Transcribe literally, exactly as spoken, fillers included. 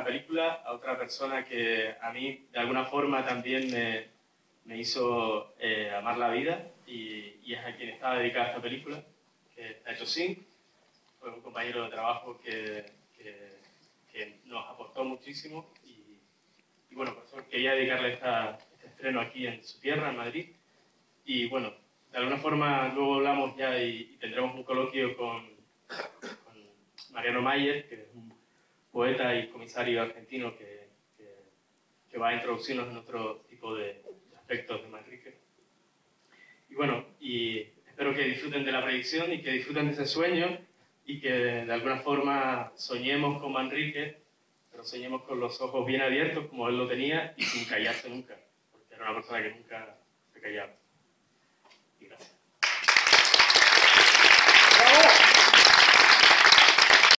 esta película a otra persona que a mí de alguna forma también me, me hizo eh, amar la vida y, y es a quien estaba dedicada esta película, que es Nacho Singh. Fue un compañero de trabajo que, que, que nos aportó muchísimo y, y bueno, por eso quería dedicarle esta, este estreno aquí en su tierra, en Madrid. Y bueno, de alguna forma luego hablamos ya y, y tendremos un coloquio con, con Mariano Mayer, que es un poeta y comisario argentino que, que, que va a introducirnos en otro tipo de aspectos de Manrique. Y bueno, y espero que disfruten de la predicción y que disfruten de ese sueño y que de alguna forma soñemos con Manrique, pero soñemos con los ojos bien abiertos como él lo tenía y sin callarse nunca, porque era una persona que nunca se callaba.